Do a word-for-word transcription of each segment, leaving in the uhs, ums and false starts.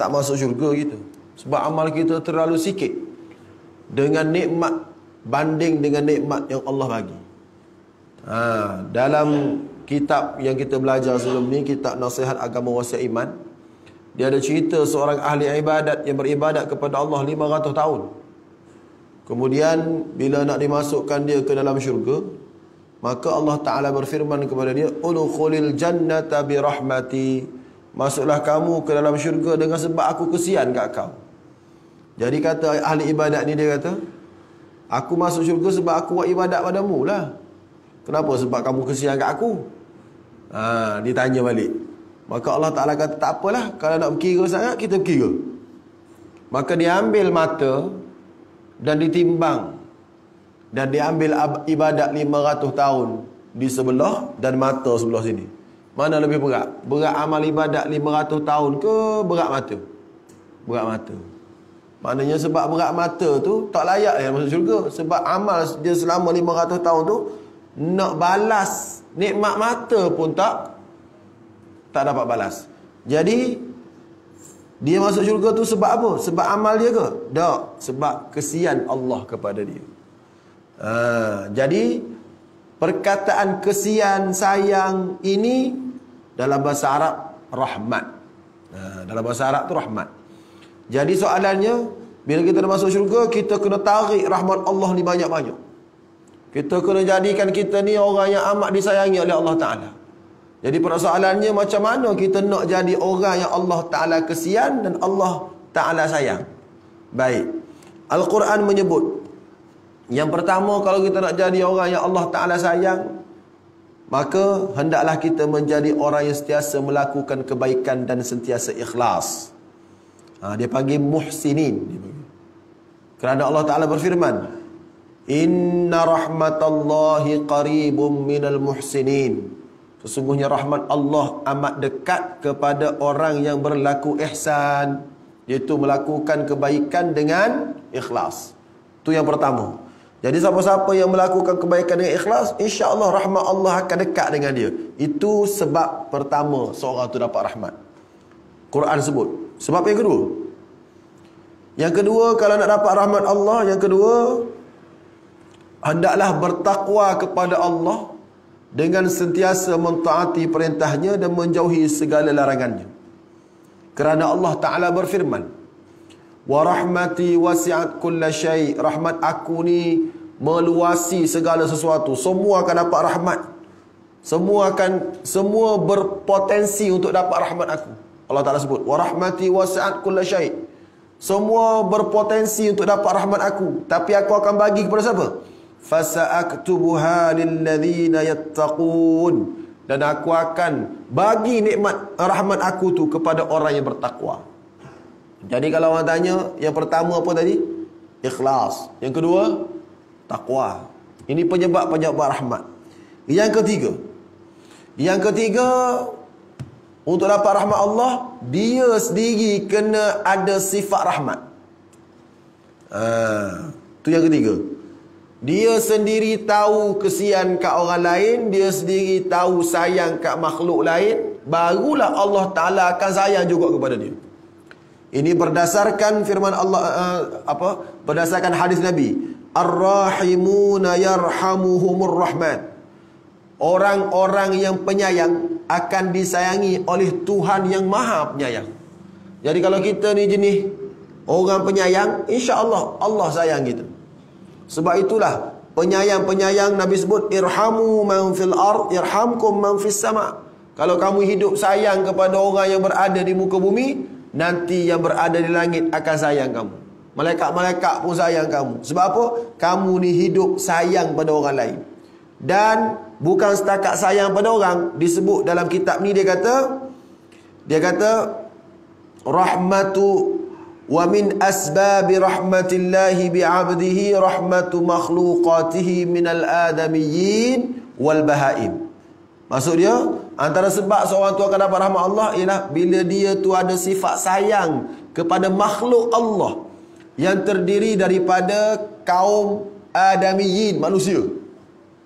tak masuk syurga kita. Sebab amal kita terlalu sikit dengan nikmat, banding dengan nikmat yang Allah bagi. Ha, dalam kitab yang kita belajar sebelum ni, kitab Nasihat Agama Wasiat Iman, dia ada cerita seorang ahli ibadat yang beribadat kepada Allah lima ratus tahun. Kemudian bila nak dimasukkan dia ke dalam syurga, maka Allah Ta'ala berfirman kepada dia, udkhulil jannata birahmati, masuklah kamu ke dalam syurga dengan sebab aku kesian kat kau. Jadi kata ahli ibadat ni, dia kata, aku masuk syurga sebab aku buat ibadat padamu lah. Kenapa? Sebab kamu kesian kat aku. Ha, ditanya balik. Maka Allah Ta'ala kata, tak apalah, kalau nak berkira sangat, kita berkira. Maka dia ambil mata dan ditimbang, dan dia ambil ibadat lima ratus tahun di sebelah dan mata sebelah sini. Mana lebih berat? Berat amal ibadat lima ratus tahun ke berat mata? Berat mata. Maknanya sebab berat mata tu tak layak dia masuk syurga. Sebab amal dia selama lima ratus tahun tu, nak balas nikmat mata pun tak tak dapat balas. Jadi dia masuk syurga tu sebab apa? Sebab amal dia ke? Tak. Sebab kesian Allah kepada dia. Ha, jadi perkataan kesian, sayang ini dalam bahasa Arab rahmat. Ha, dalam bahasa Arab tu rahmat. Jadi soalannya, bila kita dah masuk syurga, kita kena tarik rahmat Allah ni banyak-banyak. Kita kena jadikan kita ni orang yang amat disayangi oleh Allah Ta'ala. Jadi persoalannya, macam mana kita nak jadi orang yang Allah Ta'ala kesian dan Allah Ta'ala sayang? Baik, Al-Quran menyebut, yang pertama, kalau kita nak jadi orang yang Allah Ta'ala sayang, maka hendaklah kita menjadi orang yang sentiasa melakukan kebaikan dan sentiasa ikhlas. Ha, dia panggil muhsinin. Dia panggil. Kerana Allah Ta'ala berfirman, inna rahmatallahi qaribum minal muhsinin. Sesungguhnya rahmat Allah amat dekat kepada orang yang berlaku ihsan, iaitu melakukan kebaikan dengan ikhlas. Itu yang pertama. Jadi siapa-siapa yang melakukan kebaikan dengan ikhlas, insya-Allah rahmat Allah akan dekat dengan dia. Itu sebab pertama seorang tu dapat rahmat. Quran sebut. Sebab yang kedua, Yang kedua, kalau nak dapat rahmat Allah, yang kedua, hendaklah bertakwa kepada Allah dengan sentiasa mentaati perintahnya dan menjauhi segala larangannya. Kerana Allah Ta'ala berfirman, wa rahmati wasi'at kulla syai', rahmat aku ni meluasi segala sesuatu. Semua akan dapat rahmat. Semua akan semua berpotensi untuk dapat rahmat aku. Allah Ta'ala sebut, wa rahmati wasi'at kulla syai'. Semua berpotensi untuk dapat rahmat aku, tapi aku akan bagi kepada siapa? Fasa'aktubuha lilladzina yattaqun, dan aku akan bagi nikmat rahmat aku tu kepada orang yang bertakwa. Jadi kalau orang tanya, yang pertama apa tadi? Ikhlas. Yang kedua, takwa. Ini penyebab-penyebab rahmat. Yang ketiga, yang ketiga, untuk dapat rahmat Allah, dia sendiri kena ada sifat rahmat. Ah, tu yang ketiga. Dia sendiri tahu kesian kat orang lain, dia sendiri tahu sayang kat makhluk lain, barulah Allah Ta'ala akan sayang juga kepada dia. Ini berdasarkan firman Allah, uh, apa? Berdasarkan hadis Nabi, Ar-Rahimuna yarhamuhumur Rahman. Orang-orang yang penyayang akan disayangi oleh Tuhan yang Maha Penyayang. Jadi kalau kita ni jenis orang penyayang, insya-Allah Allah sayang kita. Sebab itulah penyayang-penyayang Nabi sebut, irhamu man fil ard yarhamkum man fis sama. Kalau kamu hidup sayang kepada orang yang berada di muka bumi, nanti yang berada di langit akan sayang kamu. Malaikat-malaikat pun sayang kamu. Sebab apa? Kamu ni hidup sayang pada orang lain. Dan bukan setakat sayang pada orang, disebut dalam kitab ni, dia kata dia kata rahmatu wa min asbabi rahmatillahi bi'abdihi rahmatu makhluqatihi minal adamiyyin wal bahaim. Maksud dia, antara sebab seorang tu akan dapat rahmat Allah ialah bila dia tu ada sifat sayang kepada makhluk Allah yang terdiri daripada kaum adamiyyin, manusia,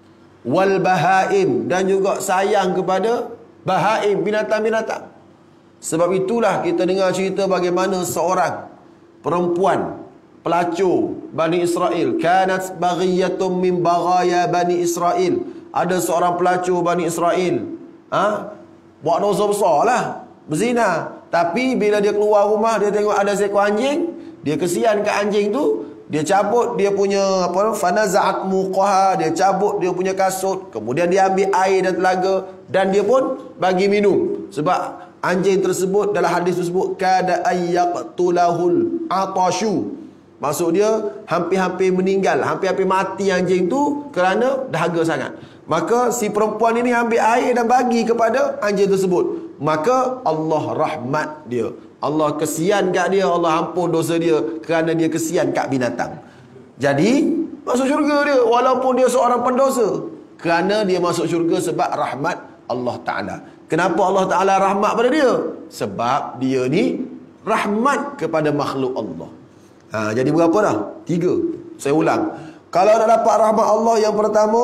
wal bahaim, dan juga sayang kepada bahaim, binatang-binatang. Sebab itulah kita dengar cerita bagaimana seorang perempuan pelacur Bani Israel, kanat baghiyatum min baghaya Bani Israel, ada seorang pelacur Bani Israel, ha? buat dosa besar lah, berzina. Tapi bila dia keluar rumah, dia tengok ada seekor anjing, dia kesian ke anjing tu, dia cabut dia punya apa, fanaza'at muqaha, dia cabut dia punya kasut, kemudian dia ambil air dan telaga dan dia pun bagi minum. Sebab anjing tersebut dalam hadis tersebut kada ayyaqtulahul atashu, maksud dia hampir-hampir meninggal, hampir-hampir mati anjing tu kerana dahaga sangat. Maka si perempuan ini ambil air dan bagi kepada anjing tersebut. Maka Allah rahmat dia, Allah kesian kat dia, Allah ampun dosa dia kerana dia kesian kat binatang. Jadi masuk syurga dia walaupun dia seorang pendosa, kerana dia masuk syurga sebab rahmat Allah Ta'ala. Kenapa Allah Ta'ala rahmat pada dia? Sebab dia ni rahmat kepada makhluk Allah. Ha, jadi berapa dah? Tiga. Saya ulang. Kalau nak dapat rahmat Allah, yang pertama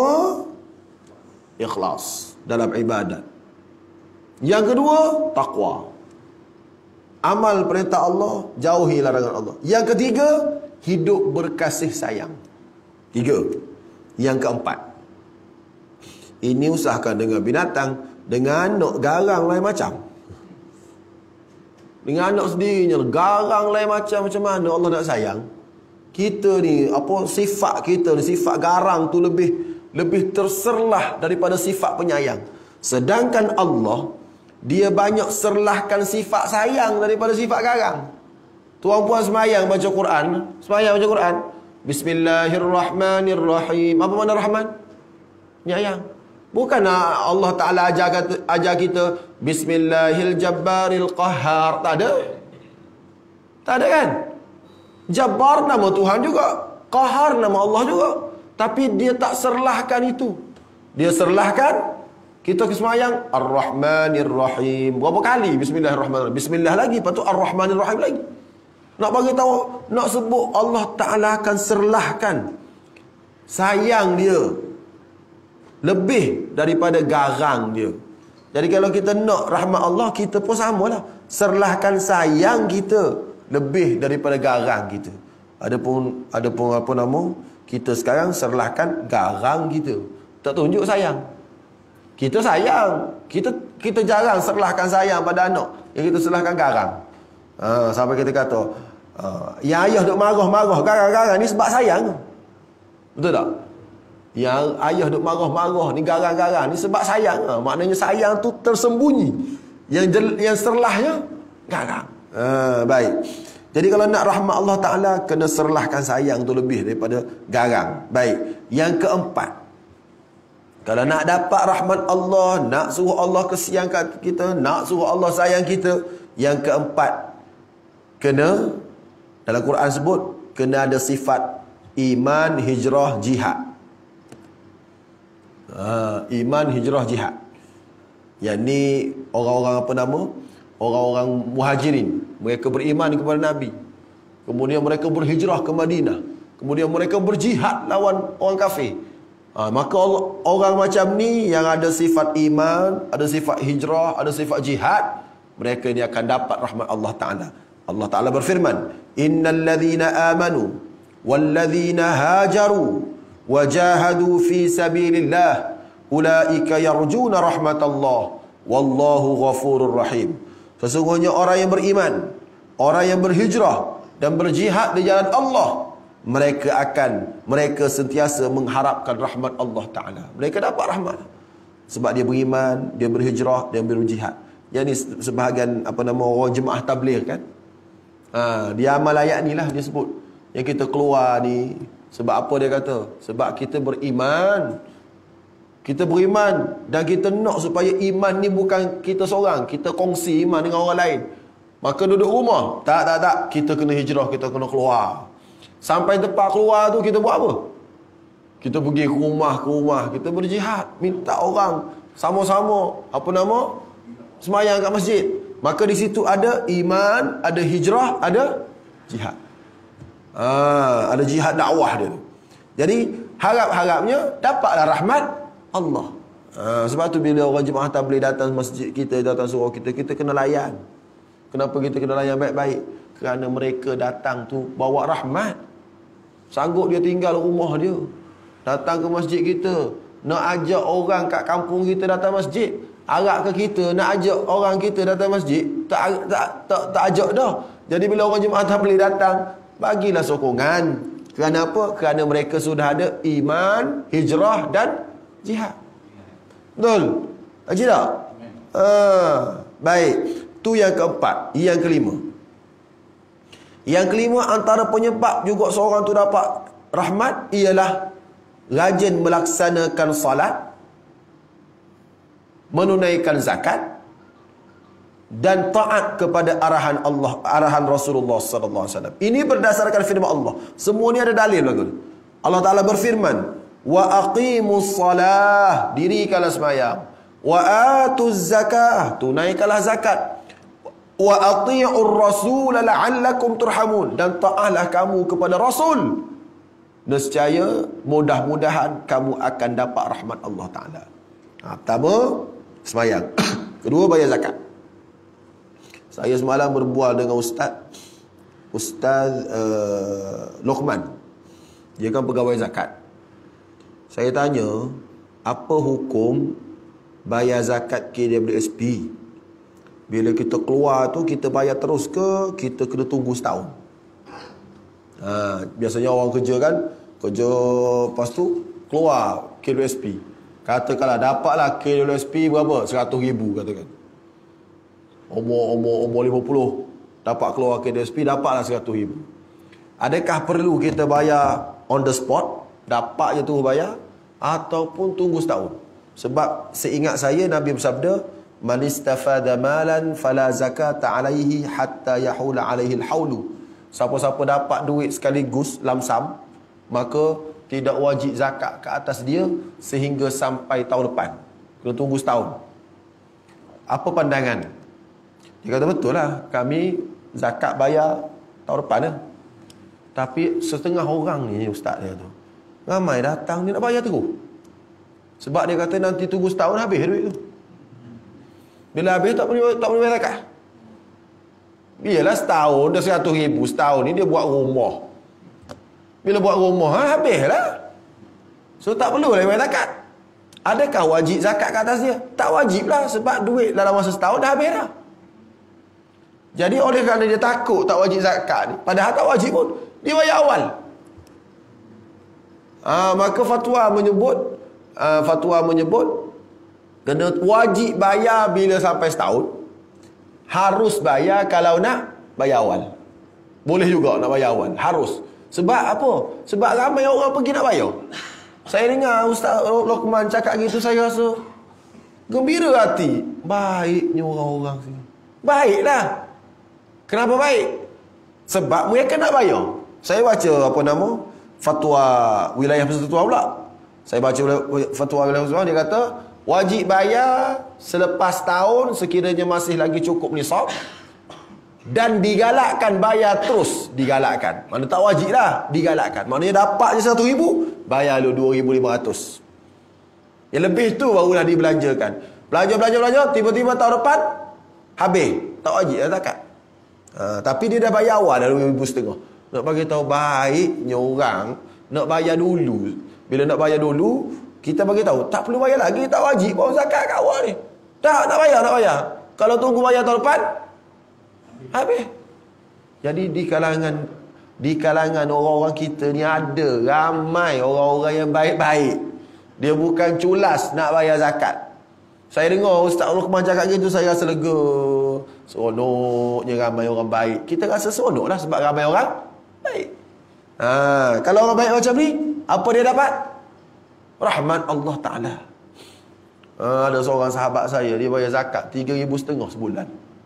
ikhlas dalam ibadat. Yang kedua takwa, amal perintah Allah, jauhi larangan Allah. Yang ketiga hidup berkasih sayang. Tiga. Yang keempat, ini usahakan dengan binatang, dengan anak garang lain macam. Dengan anak sendirinya garang lain macam, macam mana Allah nak sayang? Kita ni apa, sifat kita ni, sifat garang tu lebih lebih terserlah daripada sifat penyayang. Sedangkan Allah, dia banyak serlahkan sifat sayang daripada sifat garang. Tuan puan semayang baca Quran, semayang baca Quran, Bismillahirrahmanirrahim. Apa makna Rahman? Penyayang. Bukan Allah Ta'ala ajar, kata, ajar kita Bismillahil Jabbaril Qahhar. Tak ada. Tak ada kan? Jabbar nama Tuhan juga, Qahhar nama Allah juga. Tapi dia tak serlahkan itu. Dia serlahkan kita kesemayang Ar-Rahmanir-Rahim. Berapa kali Bismillahirrahmanirrahim? Bismillah lagi, lepas tu Ar-Rahmanir-Rahim lagi. Nak bagi tahu, nak sebut Allah Ta'ala akan serlahkan sayang dia lebih daripada garang dia. Jadi kalau kita nak rahmat Allah, kita pun samalah, serlahkan sayang kita lebih daripada garang kita. Adapun adapun apa nama, kita sekarang serlahkan garang kita, tak tunjuk sayang. Kita sayang, kita kita jarang serlahkan sayang pada anak, yang kita serlahkan garang. Ha, sampai kita kata, ha, yang ayah duk marah-marah, garang-garang ni sebab sayang. Betul tak? Yang ayah duk marah-marah ni, garang-garang ni sebab sayang. Ha, maknanya sayang tu tersembunyi. Yang yang serlahnya garang. Ha, baik. Jadi kalau nak rahmat Allah Ta'ala, kena serlahkan sayang tu lebih daripada garang. Baik. Yang keempat, kalau nak dapat rahmat Allah, nak suruh Allah kesian kat kita, nak suruh Allah sayang kita, yang keempat, kena, dalam Quran sebut, kena ada sifat iman, hijrah, jihad. Ha, iman, hijrah, jihad. Yang ni orang-orang apa nama? Orang-orang muhajirin. Mereka beriman kepada Nabi. Kemudian mereka berhijrah ke Madinah. Kemudian mereka berjihad lawan orang kafir. Ha, maka orang macam ni yang ada sifat iman, ada sifat hijrah, ada sifat jihad, mereka ni akan dapat rahmat Allah Ta'ala. Allah Ta'ala berfirman, Innal ladhina amanu Walladhina hajaru Wajahadu fi sabilillah Ulaika yarjuna rahmatallah Wallahu ghafurur rahim. Sesungguhnya orang yang beriman, orang yang berhijrah dan berjihad di jalan Allah, mereka akan, mereka sentiasa mengharapkan rahmat Allah Ta'ala. Mereka dapat rahmat sebab dia beriman, dia berhijrah, dia berjihad. Yang ni sebahagian apa nama orang jemaah tabligh kan, ha, dia amal ayat ni lah dia sebut. Yang kita keluar ni sebab apa dia kata? Sebab kita beriman. Kita beriman dan kita nak supaya iman ni bukan kita seorang, kita kongsi iman dengan orang lain. Maka duduk rumah, tak tak tak, kita kena hijrah, kita kena keluar. Sampai tempat keluar tu kita buat apa? Kita pergi ke rumah ke rumah, kita berjihad, minta orang sama-sama apa nama? Semayang kat masjid. Maka di situ ada iman, ada hijrah, ada jihad. Ah, ada jihad dakwah dia. Jadi harap-harapnya dapatlah rahmat Allah. Ha, sebab tu bila orang jemaah tabligh datang masjid kita, datang surau kita, kita kena layan. Kenapa kita kena layan baik-baik? Kerana mereka datang tu bawa rahmat. Sanggup dia tinggal rumah dia, datang ke masjid kita, nak ajak orang kat kampung kita datang masjid. Arak ke kita, nak ajak orang kita datang masjid, tak tak tak, tak ajak dah. Jadi bila orang jemaah tak boleh datang, bagilah sokongan. Kerana apa? Kerana mereka sudah ada iman, hijrah dan jihad. Betul? Haji tak? Ah, baik. Tu yang keempat. Yang kelima. Yang kelima, antara penyebab juga seorang tu dapat rahmat ialah rajin melaksanakan salat, menunaikan zakat dan taat kepada arahan Allah, arahan Rasulullah sallallahu alaihi wasallam. Ini berdasarkan firman Allah. Semua ni ada dalil lagu. Allah Taala berfirman, "Wa aqimus salah", dirikanlah sembahyang. "Wa atuz zakah", tunaikanlah zakat. "Wa ati'ur rasul la'allakum turhamun", dan taatlah kamu kepada Rasul, nescaya mudah-mudahan kamu akan dapat rahmat Allah Taala. Ha, pertama sembahyang. Kedua bayar zakat. Saya semalam berbual dengan ustaz Ustaz uh, Luqman. Dia kan pegawai zakat. Saya tanya, apa hukum bayar zakat K W S P? Bila kita keluar tu, kita bayar terus ke kita kena tunggu setahun? Ha, biasanya orang kerja kan, kerja lepas tu keluar K W S P. Katakanlah dapatlah K W S P berapa? seratus ribu katakan. Umur, umur, umur lima puluh. Dapat keluar K W S P, dapatlah seratus ribu. Adakah perlu kita bayar on the spot? Dapat je tu bayar? Ataupun tunggu setahun? Sebab seingat saya Nabi bersabda, "Man istafada malan fala zakata alaihi hatta yahula alaihi al-haulu." Siapa-siapa dapat duit sekaligus lamsam, maka tidak wajib zakat ke atas dia sehingga sampai tahun depan. Kena tunggu setahun. Apa pandangan? Dia kata betul lah, kami zakat bayar tahun depan lah. Tapi setengah orang ni ustaz dia tu, ramai datang dia nak bayar terus. Sebab dia kata nanti tunggu setahun habis duit tu. Bila habis tak boleh tak boleh bayar zakat. Biarlah setahun dah seratus ribu, setahun ni dia buat rumah. Bila buat rumah ha, habislah. So tak perlu lah bayar zakat. Adakah wajib zakat ke atas dia? Tak wajib lah, sebab duit dalam masa setahun dah habis dah. Jadi oleh kerana dia takut tak wajib zakat ni, padahal tak wajib pun, dia bayar awal. Ah, maka fatwa menyebut uh, fatwa menyebut kena wajib bayar bila sampai setahun. Harus bayar kalau nak bayar awal. Boleh juga nak bayar awal, harus. Sebab apa? Sebab ramai orang pergi nak bayar. Saya dengar Ustaz Luqman cakap gitu, saya rasa gembira hati. Baiknya orang-orang sini. Baiklah. Kenapa baik? Sebab mereka nak bayar. Saya baca apa nama? Fatwa Wilayah Persekutuan pula. Saya baca fatwa Wilayah Persekutuan, dia kata wajib bayar selepas tahun sekiranya masih lagi cukup nisab, dan digalakkan bayar terus, digalakkan. Mana tak wajib lah, digalakkan. Maknanya dapat je satu ribu, bayar lu dua ribu lima ratus. Yang lebih tu barulah dibelanjakan. Belanja-belanja-belanja, tiba-tiba tahun depan habis. Tak wajib lah zakat. Ha, tapi dia dah bayar awal dah dua ribu setengah. Nak bagi tahu baiknya orang nak bayar dulu. Bila nak bayar dulu, kita bagi tahu tak perlu bayar lagi, tak wajib bawa zakat kat awal ni. Tak, tak bayar, tak bayar. Kalau tunggu bayar tahun depan, habis. Jadi di kalangan di kalangan orang-orang kita ni ada ramai orang-orang yang baik-baik. Dia bukan culas nak bayar zakat. Saya dengar Ustaz Luqman cakap gitu, saya rasa lega. Seronoknya ramai orang baik. Kita rasa seronok lah sebab ramai orang baik. Ha, kalau orang baik macam ni, apa dia dapat? Rahmat Allah Ta'ala. Ha, ada seorang sahabat saya, dia bayar zakat tiga ribu setengah sebulan.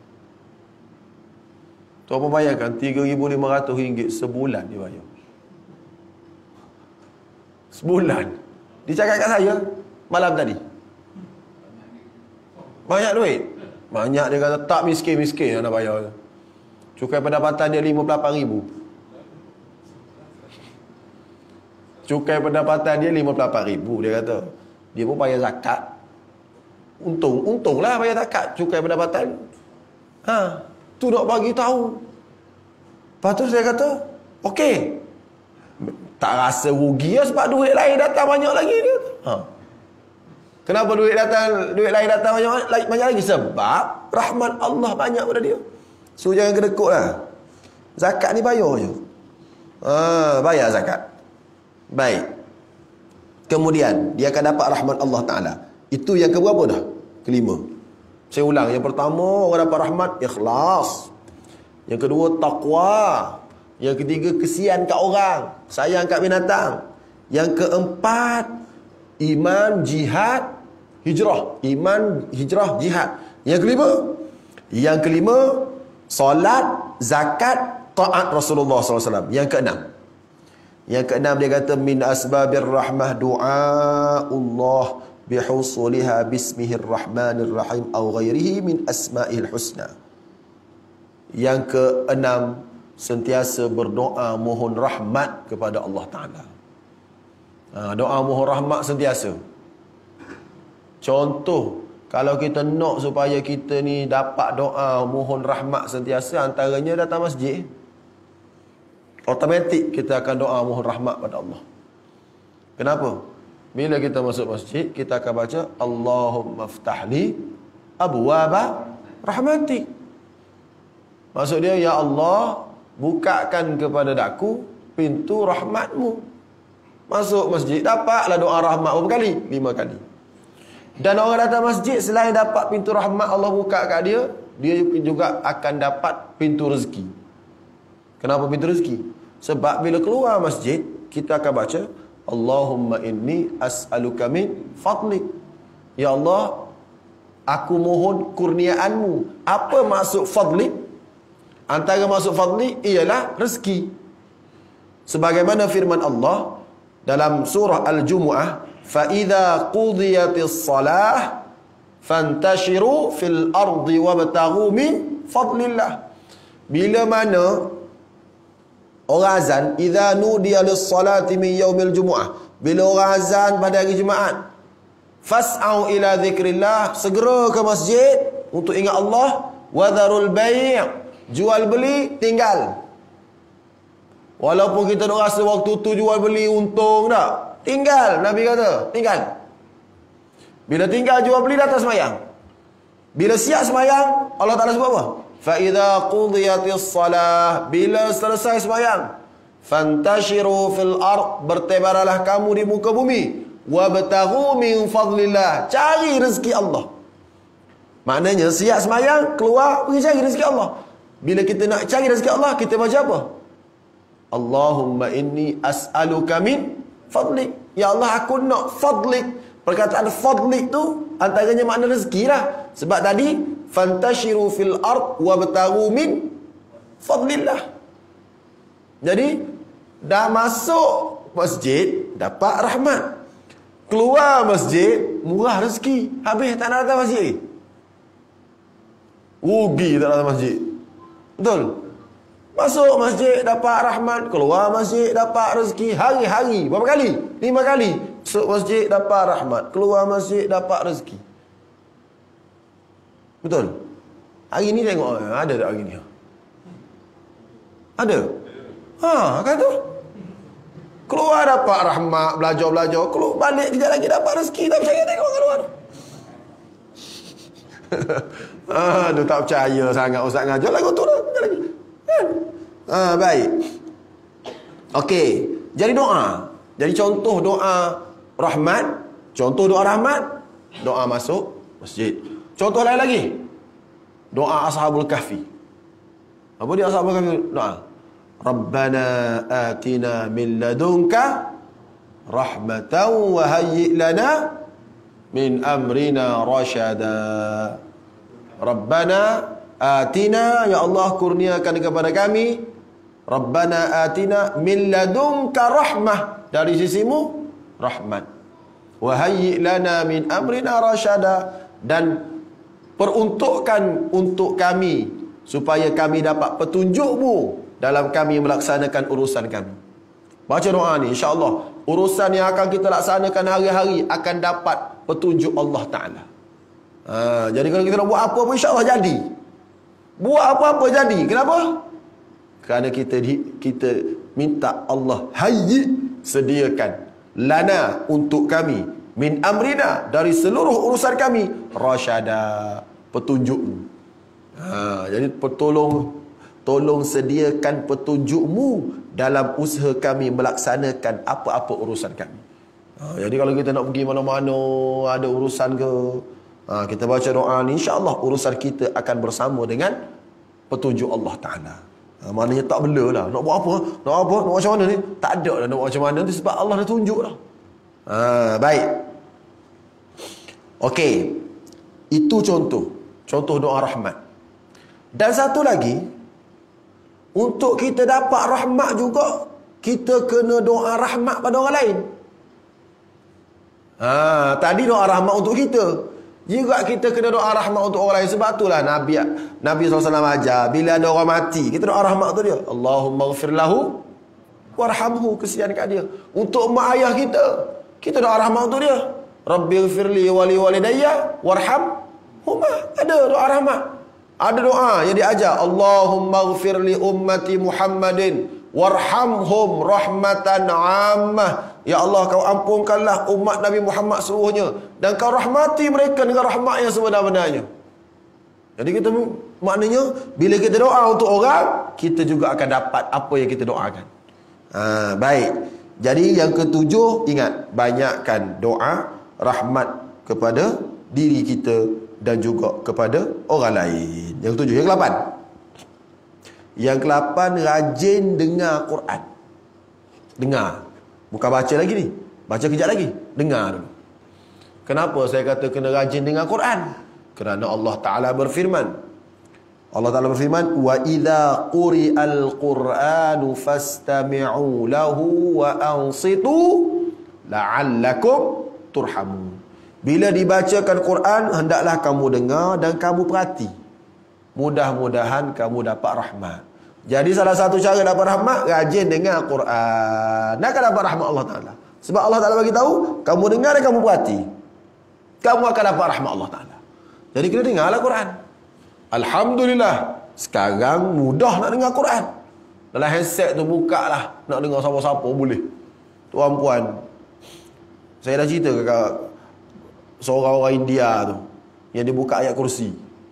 Tu apa bayarkan? tiga ribu lima ratus ringgit sebulan dia bayar. Sebulan. Dia cakap kat saya malam tadi. Banyak duit. Banyak, dia kata tak miskin-miskin yang nak bayar. Cukai pendapatan dia lima puluh lapan ribu. Cukai pendapatan dia lima puluh lapan ribu, dia kata. Dia pun bayar zakat. Untung, untunglah bayar zakat. Cukai pendapatan. Ha. Tu nak bagi tahu. Lepas tu saya kata, okey. Tak rasa rugi lah sebab duit lain datang banyak lagi dia. Ha. Kenapa duit datang duit lain datang banyak banyak lagi? Sebab rahmat Allah banyak pada dia. So jangan kedekut lah. Zakat ni bayar je. Ha, bayar zakat. Baik. Kemudian dia akan dapat rahmat Allah Ta'ala. Itu yang keberapa dah? Kelima. Saya ulang. Yang pertama, orang dapat rahmat, ikhlas. Yang kedua, taqwa. Yang ketiga, kesian kat orang, sayang kat binatang. Yang keempat, iman, jihad, hijrah. Iman, hijrah, jihad. Yang kelima, yang kelima, solat, zakat, taat Rasulullah sallallahu alaihi wasallam. Yang keenam, yang keenam dia kata min asbabir rahmah du'aullah bihusuliha bismihir rahmanir rahim aw ghairihi min asma'il husna. Yang keenam, sentiasa berdoa mohon rahmat kepada Allah Ta'ala. Ha, doa mohon rahmat sentiasa. Contoh, kalau kita nak supaya kita ni dapat doa mohon rahmat sentiasa, antaranya datang masjid. Automatik kita akan doa mohon rahmat pada Allah. Kenapa? Bila kita masuk masjid, kita akan baca Allahumma ftahli abwaba rahmatik. Maksud dia, ya Allah, bukakan kepada aku pintu rahmatmu. Masuk masjid, dapatlah doa rahmat berapa kali? Lima kali. Dan orang datang masjid, selain dapat pintu rahmat Allah buka kat dia, dia juga akan dapat pintu rezeki. Kenapa pintu rezeki? Sebab bila keluar masjid, kita akan baca Allahumma inni as'aluka min fadlik. Ya Allah, aku mohon kurniaanmu. Apa maksud fadlik? Antara maksud fadli ialah rezeki. Sebagaimana firman Allah dalam surah Al-Jumu'ah, fa idza qudiyatis salah fantashiru fil ardi wabtaghu min fadlillah. Bila mana orang azan, idza nudiya lis salati min yaumil jumu'ah, bila orang azan pada hari Jumaat, fas'au ila zikrillah, segera ke masjid untuk ingat Allah, wadharul bai', jual beli tinggal. Walaupun kita nak rasa waktu tu jual beli untung tak, tinggal. Nabi kata tinggal. Bila tinggal jual beli, datang semayang. Bila siap semayang, Allah Ta'ala sebut apa? Fa idza qudiyatis salah, bila selesai semayang, fantashiru fil ard, bertebaralah kamu di muka bumi, wabtaghu min fadlillah, cari rezeki Allah. Maknanya siap semayang, keluar pergi cari rezeki Allah. Bila kita nak cari rezeki Allah, kita baca apa? Allahumma inni as'aluka min fadlik. Ya Allah, aku nak fadlik. Perkataan fadlik tu antaranya makna rezeki lah. Sebab tadi fantashiru fil ard wabtaghu min fadlillah. Jadi dah masuk masjid dapat rahmat, keluar masjid murah rezeki, habis tak nak datang masjid, rugi tak datang masjid. Betul? Masuk masjid dapat rahmat, keluar masjid dapat rezeki, hari-hari berapa kali? Lima kali. Masuk masjid dapat rahmat, keluar masjid dapat rezeki. Betul? Hari ni tengok ada tak hari ni? Ada? Ha, kan tu? Keluar dapat rahmat, belajar-belajar, keluar balik kejap lagi dapat rezeki, tak percaya tengok keluar. Aduh, tak percaya sangat ustaz ngajar lagu tu dah. Kejap lagi. Kan? Ha, baik. Okey, jadi doa. Jadi contoh doa rahmat, contoh doa rahmat, doa masuk masjid. Contoh lain lagi, doa Ashabul Kahfi. Apa dia Ashabul Kahfi? Doa Rabbana atina min ladunka rahmatan wa hayyi' lana min amrina rasyada. Rabbana atina, ya Allah kurniakan kepada kami, Rabbana atina min ladunka rahmah, dari sisimu rahmat, wa hayyi' lana min amrina rasyada, dan peruntukkan untuk kami supaya kami dapat petunjukmu dalam kami melaksanakan urusan kami. Baca doa ni, insya-Allah urusan yang akan kita laksanakan hari-hari akan dapat petunjuk Allah Ta'ala. Ha, jadi kalau kita nak buat apa pun insya-Allah jadi. Buat apa-apa jadi. Kenapa? Kerana kita di, kita minta Allah hayyi, sediakan lana, untuk kami, min amrina, dari seluruh urusan kami, rasyada, petunjukmu. Ha, jadi tolong tolong sediakan petunjukmu dalam usaha kami melaksanakan apa-apa urusan kami. Ha, jadi kalau kita nak pergi mana-mana, ada urusan ke, ha, kita baca doa ni, insya-Allah urusan kita akan bersama dengan petunjuk Allah Ta'ala. Ha, maknanya tak bela lah. Nak buat apa? Nak apa? Nak buat macam mana ni? Tak ada lah nak buat macam mana ni, sebab Allah dah tunjuk lah. Ha, baik. Okey. Itu contoh. Contoh doa rahmat. Dan satu lagi, untuk kita dapat rahmat juga, kita kena doa rahmat pada orang lain. Ha, tadi doa rahmat untuk kita. Juga kita kena doa rahmat untuk orang lain. Sebab itulah Nabi Nabi sallallahu alaihi wasallam ajar, bila ada orang mati, kita doa rahmat untuk dia. Allahumma ghfir lahu warhamhu, kesian kat dia. Untuk mak ayah kita, kita doa rahmat untuk dia. Rabbi ghfirli wa li walidayya warhamhuma. Ada doa rahmat. Ada doa yang diajar, Allahumma ghfir li ummati Muhammadin warhamhum rahmatan ammah. Ya Allah, kau ampunkanlah umat Nabi Muhammad seluruhnya, dan kau rahmati mereka dengan rahmat yang sebenar-benarnya. Jadi kita, maknanya bila kita doa untuk orang, kita juga akan dapat apa yang kita doakan. Ha, baik. Jadi yang ketujuh, ingat, banyakkan doa rahmat kepada diri kita dan juga kepada orang lain. Yang ketujuh. Yang kelapan. Yang kelapan, rajin dengar Quran. Dengar. Bukan baca lagi ni. Baca kejap lagi. Dengar dulu. Kenapa saya kata kena rajin dengar Quran? Kerana Allah Ta'ala berfirman. Allah Ta'ala berfirman, wa idza quri'al Qur'anu fastami'u lahu wa ansitu la'allakum turhamun. Bila dibacakan Quran, hendaklah kamu dengar dan kamu perhati. Mudah-mudahan kamu dapat rahmat. Jadi salah satu cara dapat rahmat, rajin dengar Quran. Nak dapat rahmat Allah Ta'ala. Sebab Allah Ta'ala bagi tahu, kamu dengar dan kamu perhati, kamu akan dapat rahmat Allah Ta'ala. Jadi kena dengarlah Quran. Alhamdulillah, sekarang mudah nak dengar Quran. Dalam handset tu buka lah, nak dengar siapa-siapa boleh. Tuan puan, saya dah cerita ke seorang orang India tu, yang dia buka ayat kursi.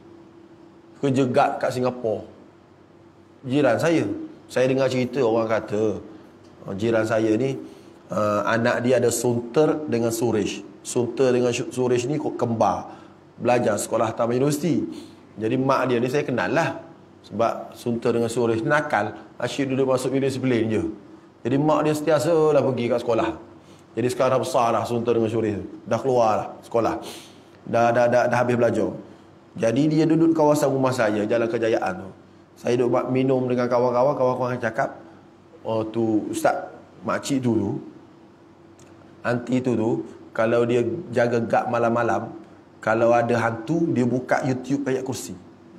Kerja guard kat Singapura. Jiran saya. Saya dengar cerita orang kata, jiran saya ni, uh, anak dia ada Sunter dengan Suresh. Sunter dengan Suresh ni kembar. Belajar sekolah taman universiti. Jadi mak dia ni saya kenal lah. Sebab Sunter dengan Suresh nakal. Asyik duduk masuk bilik disiplin je. Jadi mak dia setiasa lah pergi kat sekolah. Jadi sekarang dah besar lah Sunter dengan Suresh. Dah keluar lah sekolah. Dah, dah, dah, dah habis belajar. Jadi dia duduk di kawasan rumah saya, Jalan Kejayaan tu. Saya duduk minum dengan kawan-kawan. Kawan-kawan cakap, oh tu ustaz, makcik tu tu, anti tu tu, kalau dia jaga gak malam-malam, kalau ada hantu, dia buka YouTube ayat kursi.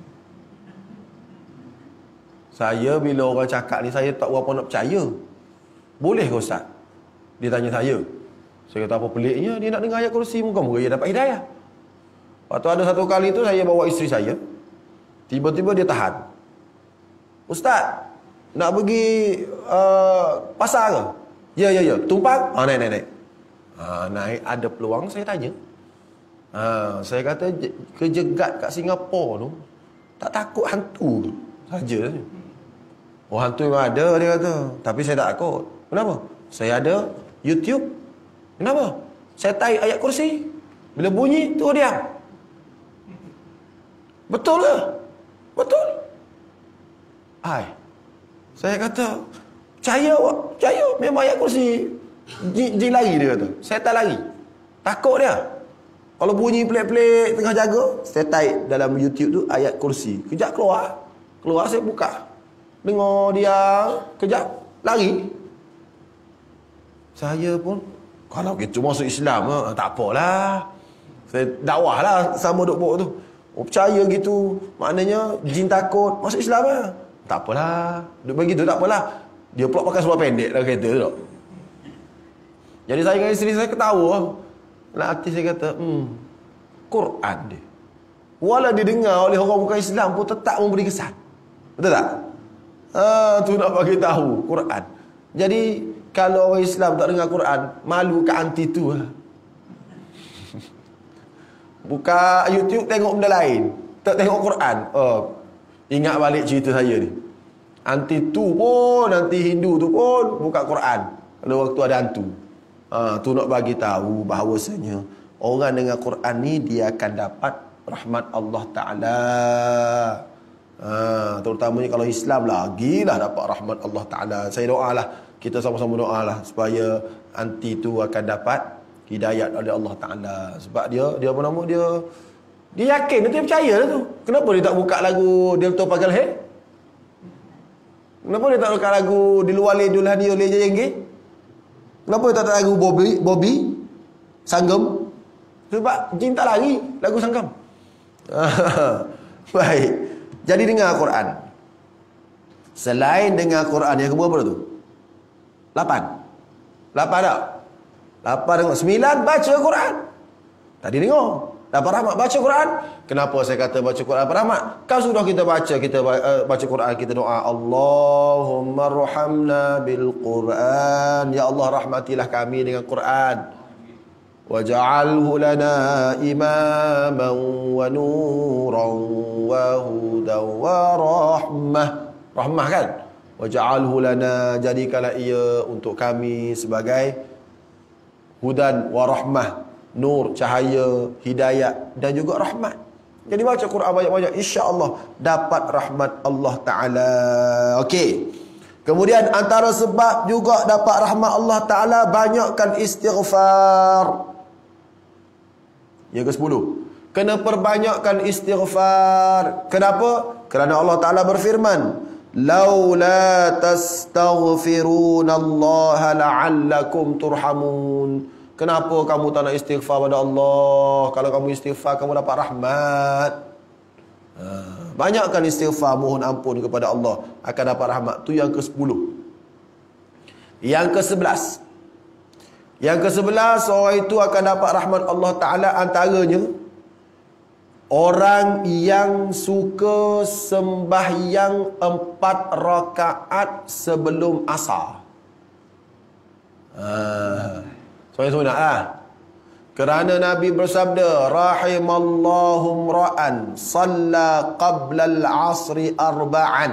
Saya bila orang cakap ni, saya tak berapa nak percaya. Boleh ke ustaz? Dia tanya saya. Saya kata, apa peliknya dia nak dengar ayat kursi? Muka-muka dia dapat hidayah. Waktu ada satu kali tu, saya bawa isteri saya. Tiba-tiba dia tahan. Ustaz, nak pergi uh, pasar ke? Ya, ya, ya. Tumpang? Ah, naik, naik, naik. Ah, naik, ada peluang, saya tanya. Ah, saya kata, kerja guard kat Singapura tu, tak takut hantu saja. Oh, hantu memang ada, dia kata. Tapi saya tak takut. Kenapa? Saya ada YouTube. Kenapa? Saya tarik ayat kursi. Bila bunyi, tu diam. Betul ke? Betul. Hai. Saya kata, percaya awak? Percaya. Memang ayat kursi. Jin lari, dia kata. Saya tak lari. Takut dia. Kalau bunyi pelik-pelik tengah jaga, saya tarik dalam YouTube tu ayat kursi. Kejap keluar. Keluar saya buka. Dengar dia. Kejap lari. Saya pun, kalau kita masuk Islam, tak apalah. Saya dakwah lah sama duk-duk tu. Oh, percaya gitu. Maknanya jin takut. Masuk Islam lah. Tak apalah. Duk begitu tak apalah. Dia pula pakai seluar pendek dalam kereta tu. Jadi saya dengan isteri saya ketawa. Dalam hati saya kata, hmm, Quran dia. walau didengar oleh orang bukan Islam pun tetap memberi kesan. Betul tak? Ah, tu nak bagi tahu Quran. Jadi kalau orang Islam tak dengar Quran, malu kat anti tu. Buka YouTube tengok benda lain, tak tengok Quran. Oh, ingat balik cerita saya ni. Anti tu pun, anti Hindu tu pun buka Quran kalau waktu ada hantu. Ah, tu nak bagi tahu bahawasanya orang dengan Quran ni dia akan dapat rahmat Allah Ta'ala. Ha, terutamanya kalau Islam lagilah dapat rahmat Allah Ta'ala. Saya doalah, kita sama-sama doalah supaya anti tu akan dapat hidayat oleh Allah Ta'ala. Sebab dia, dia apa nama dia, dia yakin, dia percaya lah tu. Kenapa dia tak buka lagu Dia Betul Pagal Hai? Kenapa dia tak buka lagu Di Luar Ledul Hadi Oleh Jayenggi? Kenapa dia tak ada lagu Bobby, Bobby Sanggam? Sebab jin tak lari lagu Sanggam. Baik. Jadi dengar Quran. Selain dengar Quran, yang kedua apa tu? Lapan. Lapan tak? Lapan dengar. Sembilan baca Quran. Tadi dengar. Dapat rahmat baca Quran. Kenapa saya kata baca Quran dapat rahmat? Kan sudah kita baca, kita uh, baca Quran, kita doa Allahumma arhamna bil Quran. Ya Allah, rahmatilah kami dengan Quran. Waj'alhu lana imaman wa nuran wa hudan wa rahmah. Rahmah kan? Waj'alhu lana, jadikanlah ia untuk kami sebagai hudan wa rahmah, nur, cahaya, hidayah dan juga rahmat. Jadi baca Quran banyak-banyak, insya-Allah dapat rahmat Allah Ta'ala. Okey. Kemudian antara sebab juga dapat rahmat Allah Ta'ala, banyakkan istighfar. Yang ke sepuluh, kena perbanyakkan istighfar. Kenapa? Kerana Allah Ta'ala berfirman, laula tastaghfirunallaha la'allakum turhamun. Kenapa kamu tak nak istighfar pada Allah? Kalau kamu istighfar, kamu dapat rahmat. Ha, banyakkan istighfar, mohon ampun kepada Allah, akan dapat rahmat. Tu yang ke sepuluh. Yang ke sebelas, Yang ke sebelas, orang itu akan dapat rahmat Allah Ta'ala. Antaranya orang yang suka sembahyang empat rakaat sebelum asar. Haa, saya sunat lah. Kerana Nabi bersabda, rahimallahu mra'an salla qabla al-asri arba'an.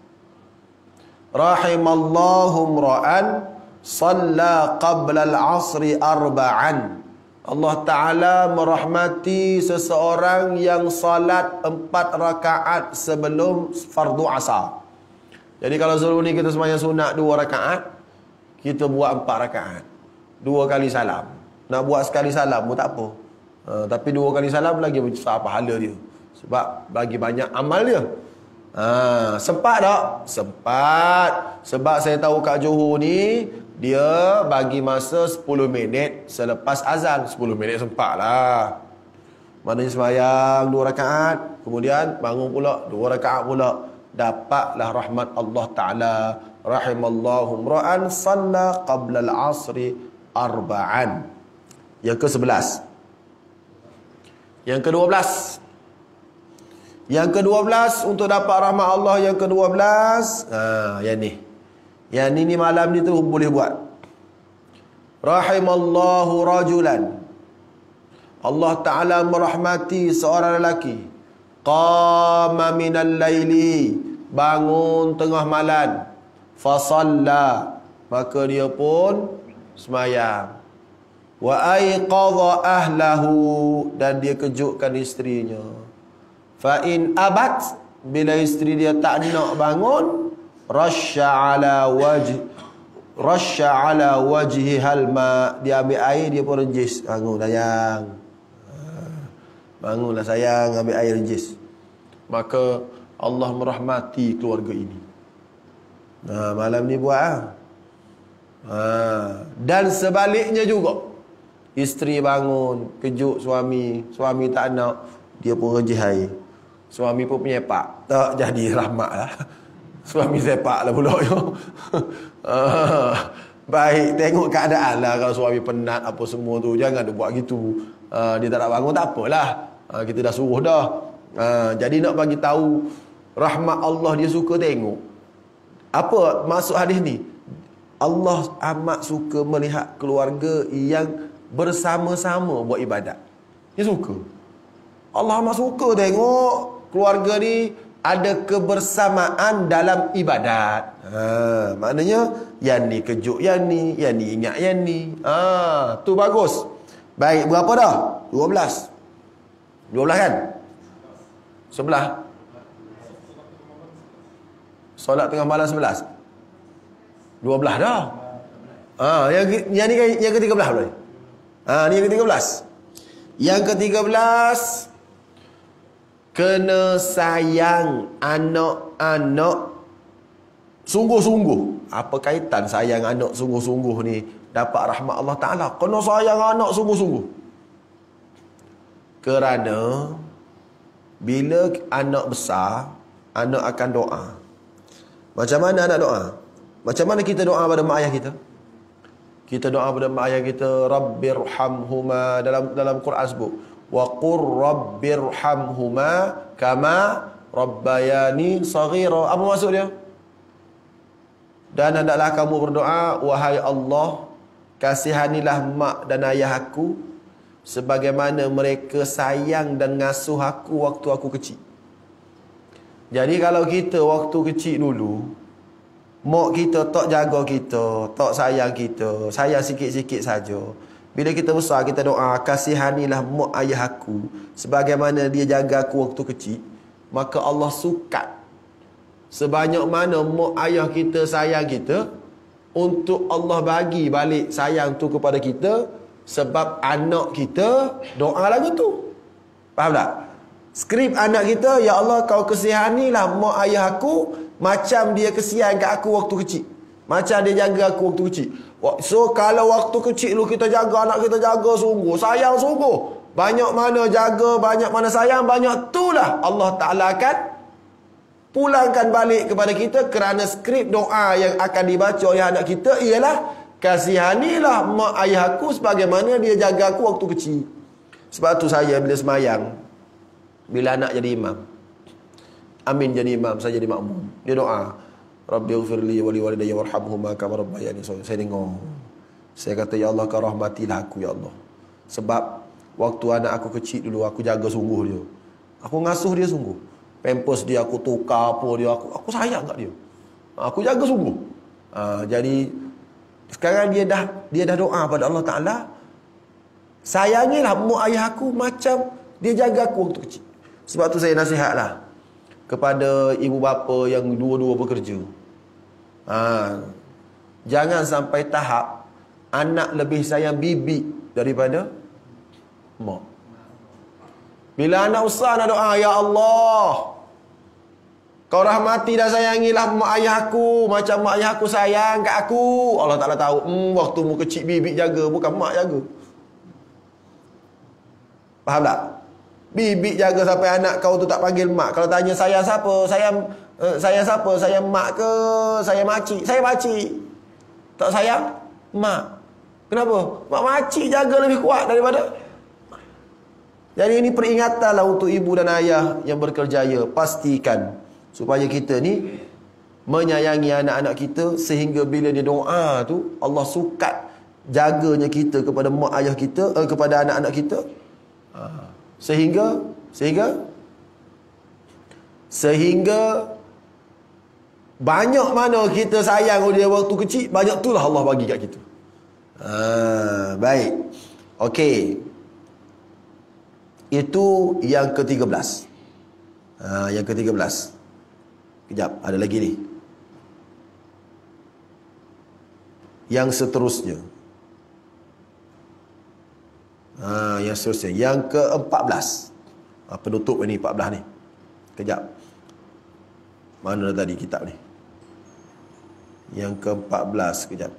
Rahimallahu mra'an salla qabla al-asri arba'an. Allah Ta'ala merahmati seseorang yang salat empat rakaat sebelum fardu asar. Jadi kalau sebelum ni kita sembahyang sunat dua rakaat, kita buat empat rakaat, dua kali salam. Nak buat sekali salam pun tak apa, ha, tapi dua kali salam lagi besar pahala dia, sebab bagi banyak amal dia. Ha, sempat tak? Sempat. Sebab saya tahu kat Johor ni dia bagi masa sepuluh minit selepas azan. Sepuluh minit sempat lah. Maknanya sembahyang dua rakaat, kemudian bangun pula dua rakaat pula, dapatlah rahmat Allah Ta'ala. Rahimallahu mra'an salla qabla al-asri arba'an. Yang ke sebelas. Yang ke dua belas. Yang ke dua belas, untuk dapat rahmat Allah yang ke dua belas, ha, yang ni. Yang ni ni malam ni tu boleh buat. Rahimallahu rajulan. Allah Ta'ala merahmati seorang lelaki. Qama minal laili, bangun tengah malam. Fasalla, maka dia pun sembahyang. Wa aiqadha ahlahu, dan dia kejutkan isterinya. Fa in abat, bila isteri dia tak nak bangun, rasya ala wajh rasya ala wajhi halma, dia ambil air, dia pun rejis. Bangun sayang, bangunlah sayang, ambil air rejis. Maka Allah merahmati keluarga ini. Nah, malam ni buat ha? Ha. Dan sebaliknya juga, isteri bangun kejut suami, suami tak nak, dia pun rejis air. Suami pun penyepak, tak jadi rahmat lah. Suami sepak lah pula. uh, Baik, tengok keadaan lah. Kalau suami penat apa semua tu, jangan dia buat gitu. uh, Dia tak nak bangun, tak apalah, uh, kita dah suruh dah. Ha, jadi nak bagi tahu rahmat Allah, dia suka tengok. Apa maksud hadis ni? Allah amat suka melihat keluarga yang bersama-sama buat ibadat. Dia suka. Allah amat suka tengok keluarga ni ada kebersamaan dalam ibadat. Ha, maknanya yang ni kejut yang ni, yang ni ingat yang ni. Ha, tu bagus. Baik, berapa dah? dua belas. dua belas kan? sebelas. Solat tengah malam sebelas. dua belas dah. Ha, yang, yang ni yang ke tiga belas boleh. Ha, ni yang ke tiga belas. Yang ke tiga belas, kena sayang anak-anak sungguh-sungguh. Apa kaitan sayang anak sungguh-sungguh ni dapat rahmat Allah Ta'ala? Kena sayang anak sungguh-sungguh. Kerana bila anak besar, anak akan doa. Macam mana anak doa? Macam mana kita doa pada mak ayah kita? Kita doa pada mak ayah kita, Rabbirhamhuma, dalam dalam Quran sebut, wa qur rabbirhamhuma kama rabbayani saghira. Apa maksud dia? Dan hendaklah kamu berdoa, wahai Allah, kasihanilah mak dan ayah aku sebagaimana mereka sayang dan ngasuh aku waktu aku kecil. Jadi kalau kita waktu kecil dulu, mak kita tak jaga kita, tak sayang kita, sayang sikit-sikit saja. Bila kita besar, kita doa, kasihanilah mak ayah aku sebagaimana dia jaga aku waktu kecil, maka Allah sukat sebanyak mana mak ayah kita sayang kita, untuk Allah bagi balik sayang tu kepada kita, sebab anak kita doa lagu tu. Faham tak? Skrip anak kita, ya Allah kau kasihanilah mak ayah aku macam dia kesian kat aku waktu kecil, macam dia jaga aku waktu kecil. So kalau waktu kecil lu kita jaga anak kita, jaga sungguh, sayang sungguh, banyak mana jaga, banyak mana sayang, banyak itulah Allah Ta'ala akan pulangkan balik kepada kita. Kerana skrip doa yang akan dibaca oleh anak kita ialah, kasihanilah mak ayah aku sebagaimana dia jaga aku waktu kecil. Sebab tu saya bila semayang, bila anak jadi imam, Amin jadi imam, saya jadi makmum, dia doa, Rabbighfirli wa liwalidayya warhamhuma kama rabbayani shaghira. Saya dengar, saya kata, ya Allah kau rahmatilah aku ya Allah, sebab waktu anak aku kecil dulu aku jaga sungguh dia, aku ngasuh dia sungguh, pampers dia aku tukar apa dia, aku aku sayang kat dia, aku jaga sungguh. Ha, jadi sekarang dia dah dia dah doa pada Allah Ta'ala, sayangilah mak ayah aku macam dia jaga aku waktu kecil. Sebab tu saya nasihatlah kepada ibu bapa yang dua-dua bekerja, ha, jangan sampai tahap anak lebih sayang bibi daripada mak. Bila anak besar nak doa, ya Allah kau rahmati dan sayangilah mak ayah aku macam mak ayah aku sayang kat aku. Allah Ta'ala tahu, hmm, waktu mu kecil bibi jaga, bukan mak jaga. Faham tak? Bibi jaga sampai anak kau tu tak panggil mak. Kalau tanya sayang siapa? Sayang uh, sayang siapa? Sayang mak ke sayang makcik? Saya makcik. Tak sayang mak. Kenapa? Mak makcik jaga lebih kuat daripada. Jadi ini peringatanlah untuk ibu dan ayah yang berkerjaya. Pastikan supaya kita ni menyayangi anak-anak kita, sehingga bila dia doa tu Allah sukat jaganya kita kepada mak ayah kita, uh, kepada anak-anak kita. Ha. Sehingga Sehingga Sehingga banyak mana kita sayang dia waktu kecil, banyak itulah Allah bagi kat kita. Ha, baik. Okey, itu yang ke tiga belas. Ha, yang ke tiga belas. Kejap, ada lagi ni. Yang seterusnya. Ha, yang seterusnya, yang ke empat belas. Ha, penutup ni empat belas ni. Kejap, mana tadi kitab ni? Yang ke empat belas, kejap.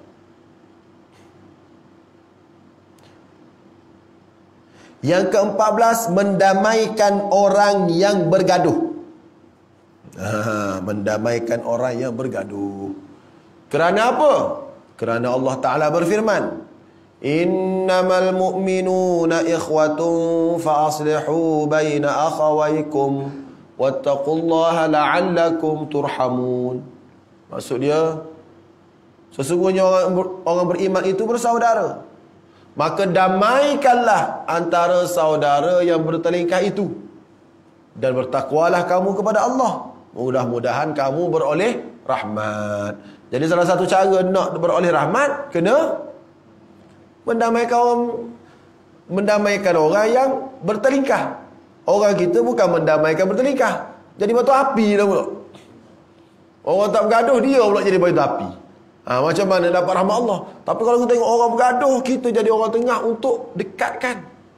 Yang ke empat belas, mendamaikan orang yang bergaduh. Ha, mendamaikan orang yang bergaduh. Kerana apa? Kerana Allah Ta'ala berfirman, Innamal mu'minuna ikhwatun fa aslihu baina akhawaykum wattaqullaha la'allakum turhamun. Maksud dia, sesungguhnya orang, orang beriman itu bersaudara. Maka damaikanlah antara saudara yang bertelingkah itu. Dan bertakwalah kamu kepada Allah. Mudah-mudahan kamu beroleh rahmat. Jadi salah satu cara nak beroleh rahmat, kena mendamaikan orang, mendamaikan orang yang bertelingkah. Orang kita bukan mendamaikan bertelingkah, jadi batu api dah pula. Orang tak bergaduh, dia pula jadi batu api. Ha, macam mana dapat rahmat Allah? Tapi kalau kita tengok orang bergaduh, kita jadi orang tengah untuk dekatkan.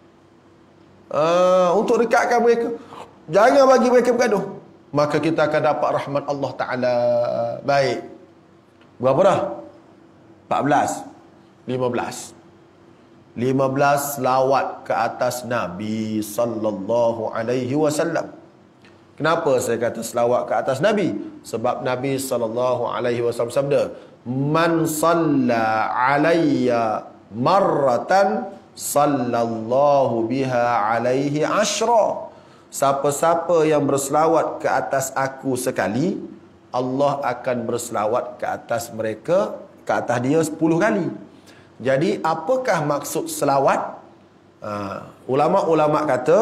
Ha, untuk dekatkan mereka. Jangan bagi mereka bergaduh. Maka kita akan dapat rahmat Allah Ta'ala. Baik. Berapa dah? empat belas. lima belas. lima belas selawat ke atas Nabi sallallahu alaihi wasallam. Kenapa saya kata selawat ke atas Nabi? Sebab Nabi sallallahu alaihi wasallam sabda, "Man salla alayya marratan sallallahu biha alaihi ashra." Siapa-siapa yang berselawat ke atas aku sekali, Allah akan berselawat ke atas mereka, ke atas dia sepuluh kali. Jadi apakah maksud selawat? Uh, ulama-ulama kata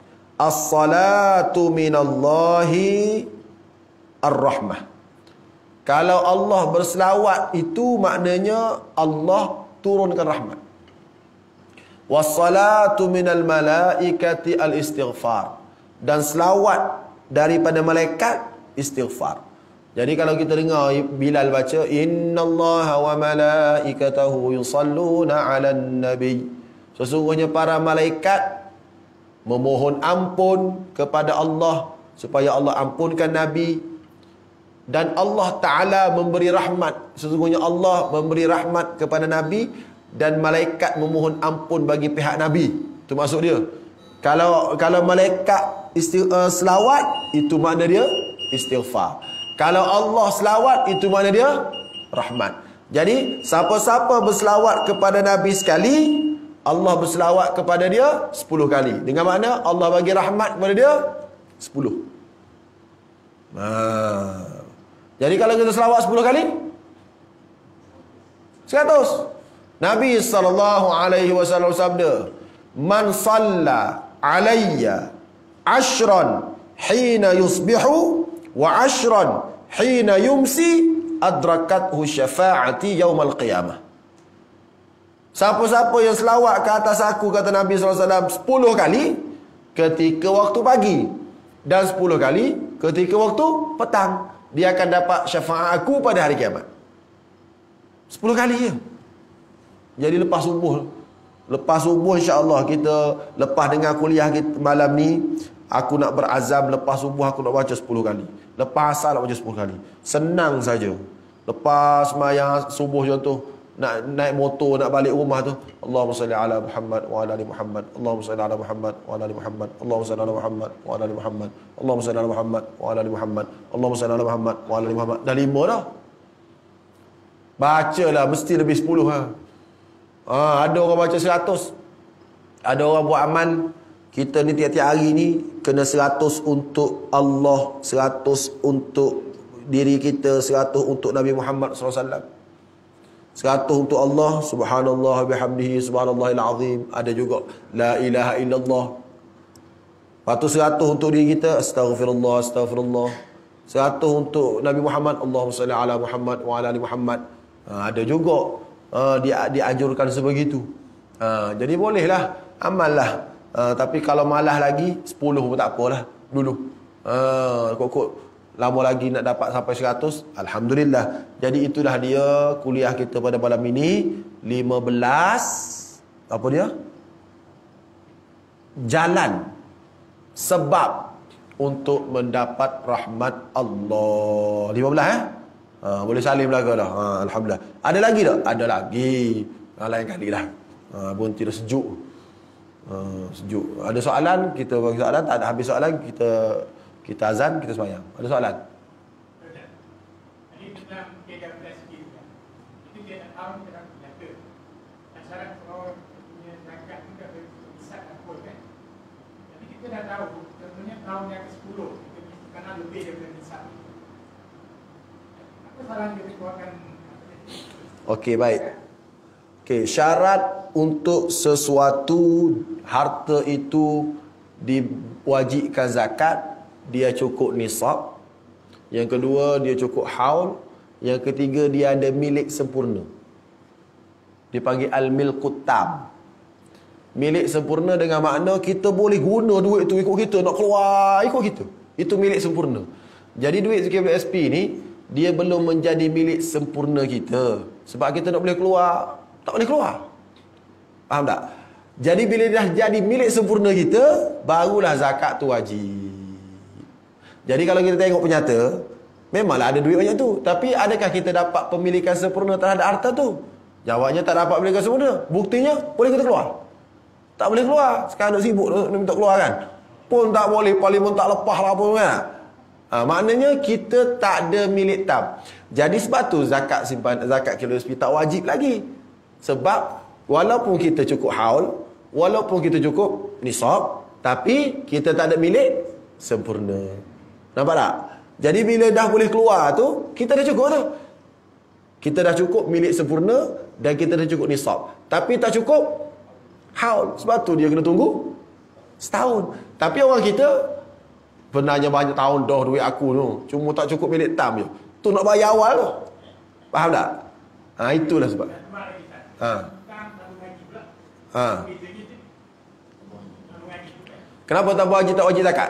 as-salatu minallahi ar-rahmah. Kalau Allah berselawat itu maknanya Allah turunkan rahmat. Was-salatu minal malaikati al-istighfar. Dan selawat daripada malaikat istighfar. Jadi kalau kita dengar Bilal baca innallaha wa malaikatahu yusalluna 'alan nabi. Sesungguhnya para malaikat memohon ampun kepada Allah supaya Allah ampunkan nabi, dan Allah Taala memberi rahmat. Sesungguhnya Allah memberi rahmat kepada nabi dan malaikat memohon ampun bagi pihak nabi. Itu maksud dia. Kalau kalau malaikat isti, uh, selawat, itu makna dia istighfar. Kalau Allah selawat, itu makna dia rahmat. Jadi siapa-siapa berselawat kepada Nabi sekali, Allah berselawat kepada dia sepuluh kali. Dengan makna Allah bagi rahmat kepada dia sepuluh. Nah. Jadi kalau kita selawat sepuluh kali, seratus. Nabi sallallahu alaihi wasallam sabda, "Man salla alayya ashran hina yusbihu wa ashran hina yumsi adrakathu syafa'ati yaumal qiyamah." Siapa-siapa yang selawat ke atas aku, kata Nabi sallallahu alaihi wasallam, sepuluh kali ketika waktu pagi dan sepuluh kali ketika waktu petang, dia akan dapat syafaat aku pada hari kiamat. sepuluh kali je. Jadi lepas subuh, lepas subuh insya-Allah kita lepas dengar kuliah kita malam ni, aku nak berazam lepas subuh aku nak baca sepuluh kali. Lepas asar nak baca sepuluh kali. Senang saja. Lepas sembahyang subuh contoh, nak naik motor nak balik rumah tu, Allahumma salli ala Muhammad wa ala ali Muhammad, Allahumma salli ala Muhammad wa ala ali Muhammad, Allahumma salli ala Muhammad wa ala ali Muhammad, Allahumma salli ala Muhammad wa ala ali Muhammad, Allahumma salli ala Muhammad wa ala ali Muhammad. Dah lima dah. Bacalah mesti lebih sepuluh ha. Ha, ada orang baca seratus. Ada orang buat amal, kita ni tiap-tiap hari ni kena seratus untuk Allah, seratus untuk diri kita, seratus untuk Nabi Muhammad sallallahu alaihi wasallam. seratus untuk Allah, subhanallah bihamdihi subhanallahil azim. Ada juga la ilaha illallah. Lepas tu seratus untuk diri kita, astaghfirullah astaghfirullah. seratus untuk Nabi Muhammad, Allahumma salli ala Muhammad wa ala ali Muhammad. Ha, ada juga uh, dia dianjurkan sebegitu. Ha, jadi bolehlah amallah. Ha, tapi kalau malas lagi sepuluh pun tak apalah dulu. Ha, kok-kok lama lagi nak dapat sampai seratus, alhamdulillah. Jadi itulah dia kuliah kita pada malam ini, lima belas apa dia? Jalan sebab untuk mendapat rahmat Allah. lima belas eh? Ha, boleh salim belaka dah. Ha, alhamdulillah. Ada lagi tak? Ada lagi. Ha, lain kali lah. Ha, pun tidak sejuk. Ha, sejuk. Ada soalan, kita bagi soalan. Tak ada habis soalan, kita kita azan, kita sembahyang. Ada soalan? syarat kalau punya zakat ni dah besar dah pun kan. Jadi kita dah tahu, contohnya tahun yang ke sepuluh, kita mesti kena lebih daripada nisab. Apa salah kita keluarkan? Okey, baik. Okey, syarat untuk sesuatu harta itu diwajibkan zakat, dia cukup nisab. Yang kedua, dia cukup haul. Yang ketiga, dia ada milik sempurna. Dipanggil al-milkut tam. Milik sempurna dengan makna kita boleh guna duit tu ikut kita, nak keluar ikut kita. Itu milik sempurna. Jadi duit Z K W S P ni, dia belum menjadi milik sempurna kita. Sebab kita nak boleh keluar, tak boleh keluar. Faham tak? Jadi bila dah jadi milik sempurna kita, barulah zakat tu wajib. Jadi kalau kita tengok penyata, memanglah ada duit banyak tu. Tapi adakah kita dapat pemilikan sempurna terhadap harta tu? Jawabnya tak dapat pemilikan sempurna. Buktinya, boleh kita keluar? Tak boleh keluar. Sekarang nak sibuk nak minta keluar kan? Pun tak boleh, parlimen tak lepas lah pun kan? Ha, maknanya kita tak ada milik tam. Jadi sebab tu zakat simpan, zakat K W S P tak wajib lagi. Sebab walaupun kita cukup haul, walaupun kita cukup nisab, tapi kita tak ada milik sempurna. Nampak tak? Jadi bila dah boleh keluar tu, kita dah cukup tu. Kita dah cukup milik sempurna dan kita dah cukup nisab. Tapi tak cukup haul. Sebab tu dia kena tunggu setahun. Tapi orang kita benarnya banyak tahun dah duit aku tu, cuma tak cukup milik tam je. Tu nak bayar awal tu. Faham tak? Ha, itulah sebab. Ha. Ha. Kenapa tabung haji tak wajib zakat?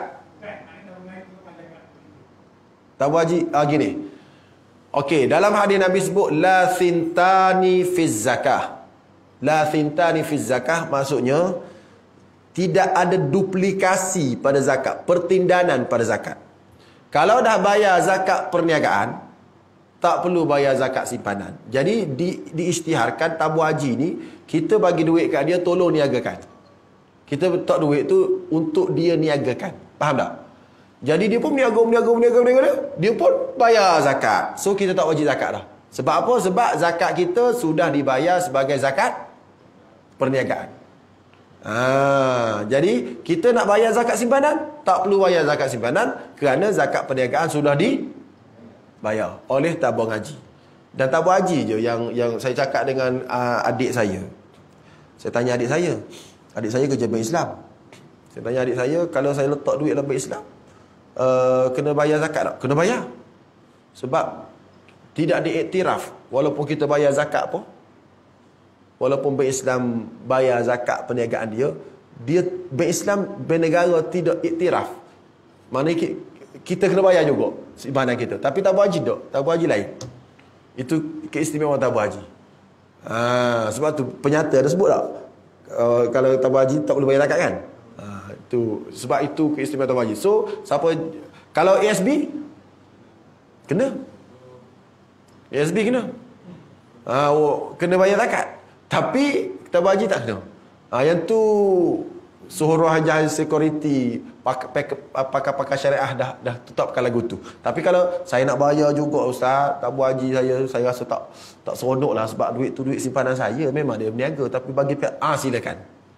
Tabung haji ah, gini. Okey, dalam hadis Nabi sebut la thintani fiz zakah. La thintani fiz zakah maksudnya tidak ada duplikasi pada zakat, pertindanan pada zakat. Kalau dah bayar zakat perniagaan, tak perlu bayar zakat simpanan. Jadi di, diisytiharkan tabung haji ni, kita bagi duit kat dia, tolong niagakan. Kita letak duit tu untuk dia niagakan. Faham tak? Jadi dia pun meniaga, meniaga, meniaga, meniaga, dia pun bayar zakat. So kita tak wajib zakat dah. Sebab apa? Sebab zakat kita sudah dibayar sebagai zakat perniagaan. Ah, jadi kita nak bayar zakat simpanan, tak perlu bayar zakat simpanan kerana zakat perniagaan sudah dibayar oleh tabung haji. Dan tabung haji je yang yang saya cakap dengan uh, adik saya. Saya tanya adik saya. Adik saya kerja bank Islam. Saya tanya adik saya, kalau saya letak duit dalam bank Islam, uh, kena bayar zakat tak? Kena bayar. Sebab tidak diiktiraf walaupun kita bayar zakat apa? Walaupun bank Islam bayar zakat perniagaan dia, dia bank Islam bank negara tidak iktiraf. Maknanya kita kena bayar juga simpanan kita. Tapi tabung haji tak, tabung haji lain. Itu keistimewaan tabung haji. Ha, sebab tu penyata ada sebut tak? Uh, kalau tabung haji tak boleh bayar zakat kan? Ha, itu sebab itu keistimewaan tabung haji. So, siapa kalau A S B kena. A S B kena. Ha, oh, kena bayar zakat. Tapi tabung haji tak kena. Ha, yang tu Suruhanjah Security pakar-pakar syariah dah dah tetapkan lagu tu. Tapi kalau saya nak bayar juga ustaz, tabung haji saya saya rasa tak tak seronok lah sebab duit tu duit simpanan saya, memang dia berniaga tapi bagi pihak ah silakan.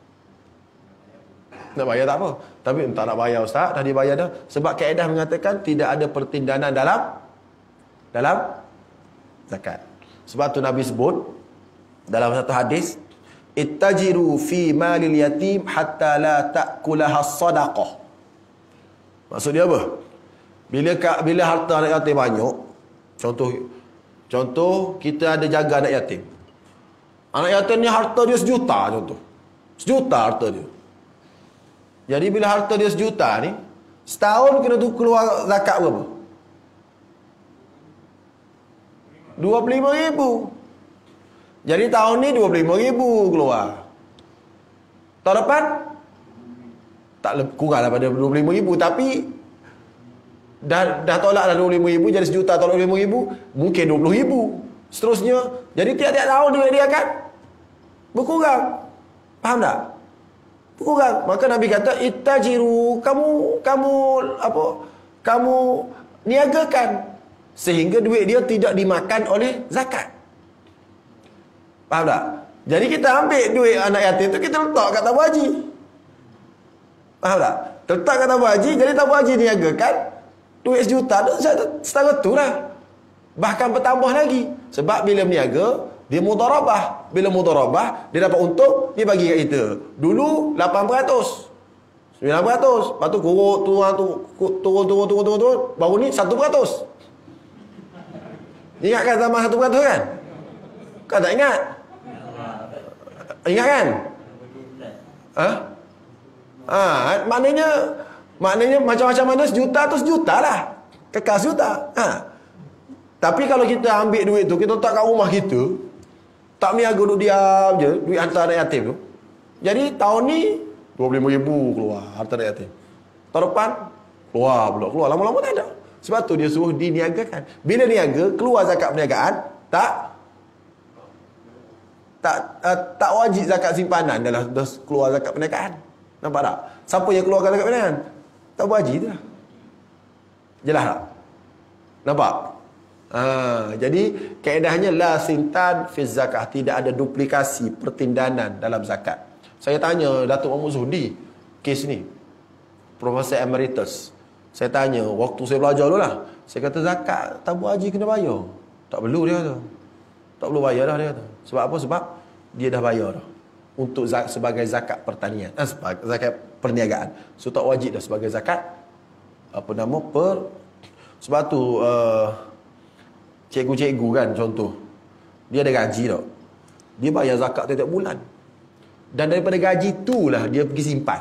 Nak bayar tak apa. Tapi tak nak bayar ustaz, dah dibayar dah. Sebab kaedah mengatakan tidak ada pertindanan dalam dalam zakat. Sebab tu Nabi sebut dalam satu hadis, ittajiru fi malil yatim hatta la ta'kulaha sadaqah. Maksud dia apa? Bila bila harta anak yatim banyak, contoh contoh kita ada jaga anak yatim. Anak yatim ni harta dia sejuta contoh. Sejuta harta dia. Jadi bila harta dia sejuta ni, setahun kena tu keluar zakat berapa? dua puluh lima ribu. Jadi tahun ni dua puluh lima ribu keluar. Tahun depan tak lebih, kurang daripada dua puluh lima ribu. Tapi dah, dah tolak dah dua puluh lima ribu, jadi sejuta tolak dua puluh lima ribu, mungkin dua puluh ribu. Seterusnya. Jadi tiap-tiap tahun duit dia akan berkurang. Faham tak? Berkurang. Maka Nabi kata ittajiru, kamu kamu apa? Kamu niagakan sehingga duit dia tidak dimakan oleh zakat. Faham tak? Jadi kita ambil duit anak yatim tu, kita letak kat tabung haji. Faham tak? Letak kat tabung haji, jadi tabung haji niagakan duit sejuta tu setara tu lah. Bahkan bertambah lagi. Sebab bila berniaga, dia mudharabah. Bila mudharabah, dia dapat untung, dia bagi kat kita. Dulu lapan peratus, sembilan peratus. Lepas tu kurut, turun, turun, turun, turun, turun, turun. Baru ni satu peratus. Ingatkan zaman satu peratus kan? Kau tak ingat? Ingat kan? Ha? Ha, maknanya maknanya macam-macam mana sejuta tu sejuta lah. Kekal sejuta. Ha. Tapi kalau kita ambil duit tu, kita letak kat rumah kita, tak niaga duduk diam je, duit hantar anak yatim tu. Jadi tahun ni dua puluh lima ribu keluar hantar anak yatim. Tahun depan keluar pula, keluar lama-lama tak ada. Sebab tu dia suruh diniagakan. Bila niaga, keluar zakat perniagaan, tak tak uh, tak wajib zakat simpanan dah, dah keluar zakat perniagaan. Nampak tak? Siapa yang keluarkan zakat perniagaan? Tak wajib tu lah. Jelas tak? Nampak? Ha, jadi kaedahnya la sintan fi zakah, tidak ada duplikasi pertindanan dalam zakat. Saya tanya Datuk Muhammad Zuhdi kes ni, Profesor Emeritus. Saya tanya waktu saya belajar dulu lah. Saya kata zakat tabung haji kena bayar. Tak perlu dia kata. Tak perlu bayar dah dia kata. Sebab apa? Sebab dia dah bayar dah. Untuk zak, sebagai zakat pertanian, eh, sebagai zakat perniagaan. So tak wajib dah sebagai zakat apa nama per. Sebab tu uh, cikgu-cikgu kan contoh, dia ada gaji tau, dia bayar zakat tiap-tiap bulan, dan daripada gaji itulah dia pergi simpan.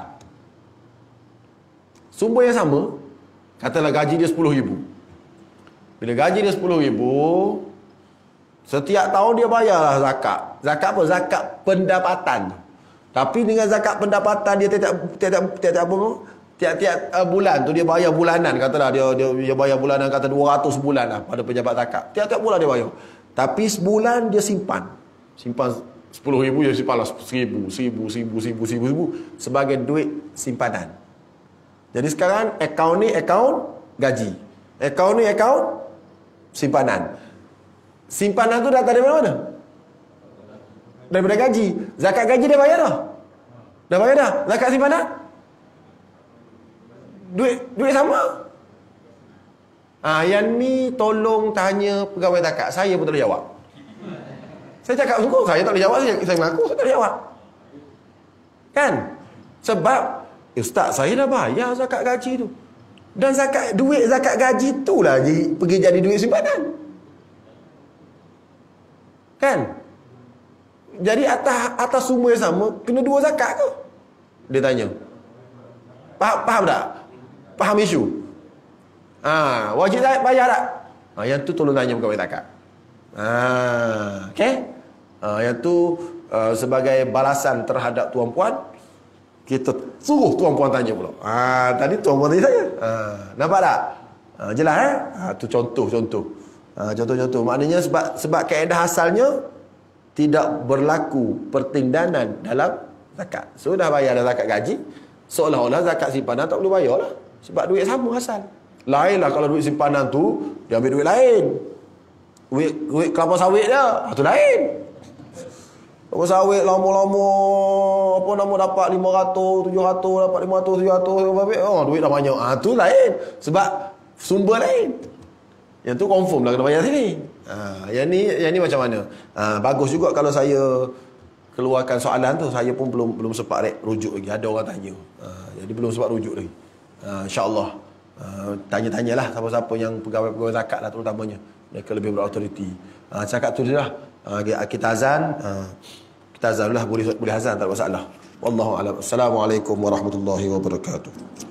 Sumber yang sama, katalah gaji dia sepuluh ribu. Bila gaji dia sepuluh ribu, setiap tahun dia bayarlah zakat. Zakat apa? Zakat pendapatan. Tapi dengan zakat pendapatan dia tiap-tiap tiap-tiap tiap-tiap apa? Tiap-tiap uh, bulan tu dia bayar bulanan, katalah dia dia, dia bayar bulanan, kata dua ratus bulan lah pada pejabat zakat. Tiap-tiap bulan dia bayar. Tapi sebulan dia simpan. Simpan sepuluh ribu, dia simpan lah seribu, seribu, seribu, seribu, seribu, seribu sebagai duit simpanan. Jadi sekarang akaun ni akaun gaji. Akaun ni akaun simpanan. Simpanan tu datang dari mana? Daripada gaji. Zakat gaji dia bayar dah. Dah bayar dah. Zakat simpanan? Duit duit sama. Ah, yang ni tolong tanya pegawai zakat. Saya pun tak boleh jawab. Saya cakap sungguh, saya tak boleh jawab. Saya, saya mengaku saya tak boleh jawab. Kan? Sebab ustaz, saya dah bayar zakat gaji tu. Dan zakat duit zakat gaji tu lah pergi jadi duit simpanan. Kan? Jadi atas atas sumber yang sama kena dua zakat ke? Dia tanya. Faham, faham tak? Faham isu? Ha, wajib bayar tak? Ha, yang tu tolong tanya pegawai zakat. Ha, okey? Ha, yang tu uh, sebagai balasan terhadap tuan-puan, kita suruh tuan-puan tanya pula. Ha, tadi tuan-puan tanya saya. Ha, nampak tak? Ha, jelas eh? Ha, tu contoh-contoh. Ha, contoh-contoh. Maknanya sebab sebab kaedah asalnya tidak berlaku pertindanan dalam zakat. So dah bayar dah zakat gaji, seolah-olah zakat simpanan tak perlu bayar lah. Sebab duit sama asal. Lain lah kalau duit simpanan tu dia ambil duit lain. Duit, duit kelapa sawit dia, itu lain. Kelapa sawit lama-lama apa nama dapat lima ratus, tujuh ratus, dapat lima ratus, tujuh ratus, oh duit dah banyak. Ah tu lain. Sebab sumber lain. Yang tu confirm lah kena bayar sini. Ha, yang ni yang ni macam mana? Ha, bagus juga kalau saya keluarkan soalan tu, saya pun belum belum sempat rujuk lagi. Ada orang tanya. Ha, jadi belum sempat rujuk lagi. Ha, InsyaAllah ha, tanya-tanyalah siapa-siapa yang pegawai-pegawai zakat lah terutamanya. Mereka lebih berautoriti. Ha, cakap tu dia lah. Ha, kita azan. Ha, kita azan lah. Boleh, boleh azan, tak ada masalah. Wallahu a'lam. Assalamualaikum warahmatullahi wabarakatuh.